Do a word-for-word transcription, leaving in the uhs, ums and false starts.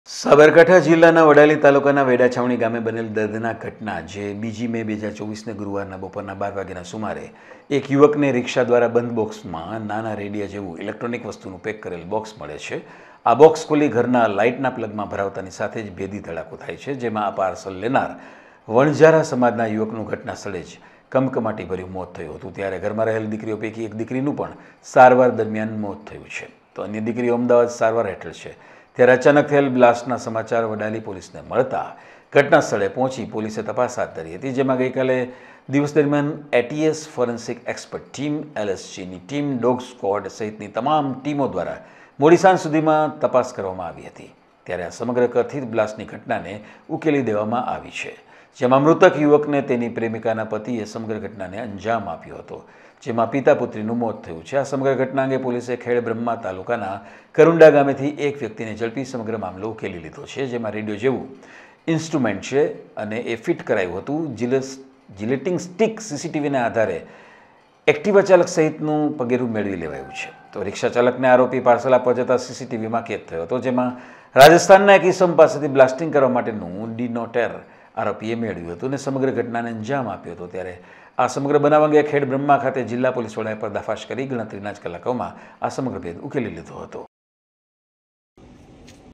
સાબરકાંઠા જિલ્લાના વડાલી તાલુકાના વેડાછાવણી ગામે બનેલ દર્દનાક ઘટના જે બીજી મે બે હજાર ચોવીસને ગુરુવારના બપોરના બાર વાગ્યાના સુમારે એક યુવકને રિક્ષા દ્વારા બંધ બોક્સમાં નાના રેડિયા જેવું ઇલેક્ટ્રોનિક વસ્તુનું પેક કરેલ બોક્સ મળે છે। આ બોક્સ ખોલી ઘરના લાઇટના પ્લગમાં ભરાવતાની સાથે જ ભેદી ધડાકો થાય છે, જેમાં આ પાર્સલ લેનાર વણઝારા સમાજના યુવકનું ઘટના સ્થળે જ કમકમાટીભર્યું મોત થયું હતું। ત્યારે ઘરમાં રહેલ દીકરીઓ પૈકી એક દીકરીનું પણ સારવાર દરમિયાન મોત થયું છે, તો અન્ય દીકરીઓ અમદાવાદ સારવાર હેઠળ છે। ત્યારે અચાનક થયેલ બ્લાસ્ટના સમાચાર વડાલી પોલીસને મળતા ઘટના સ્થળે પહોંચી પોલીસે તપાસ હાથ ધરી હતી, જેમાં ગઈકાલે દિવસ દરમિયાન એટીએસ ફોરેન્સિક એક્સપર્ટ ટીમ, એલએસજીની ટીમ, ડોગ સ્ક્વોડ સહિતની તમામ ટીમો દ્વારા મોડી સાંજ સુધીમાં તપાસ કરવામાં આવી હતી। ત્યારે આ સમગ્ર કથિત બ્લાસ્ટની ઘટનાને ઉકેલી દેવામાં આવી છે, જેમાં મૃતક યુવકને તેની પ્રેમિકાના પતિએ સમગ્ર ઘટનાને અંજામ આપ્યો હતો, જેમાં પિતા પુત્રીનું મોત થયું છે। આ સમગ્ર ઘટના અંગે પોલીસે ખેડ બ્રહ્મા તાલુકાના કરુંડા ગામેથી એક વ્યક્તિને ઝડપી સમગ્ર મામલો ઉકેલી લીધો છે, જેમાં રેડિયો જેવું ઇન્સ્ટ્રુમેન્ટ છે અને એ ફિટ કરાયું હતું। જીલેસ જીલેટિંગ સ્ટિક સીસીટીવીના આધારે એક્ટિવા ચાલક સહિતનું પગેરું મેળવી લેવાયું છે। તો રિક્ષા ચાલકને આરોપી પાર્સલ આપવા જતાં સીસીટીવીમાં કેદ થયો હતો, જેમાં રાજસ્થાનના એક ઇસમ પાસેથી બ્લાસ્ટિંગ કરવા માટેનું ડીનોટેર આરોપીએ મેળવ્યું હતું અને સમગ્ર ઘટનાને અંજામ આપ્યો હતો। ત્યારે આ સમગ્ર બનાવ અંગે ખેડ બ્રહ્મા ખાતે જિલ્લા પોલીસ વડાએ પર્દાફાશ કરી ગણતરીના જ કલાકોમાં આ સમગ્ર ભેદ ઉકેલી લીધો હતો।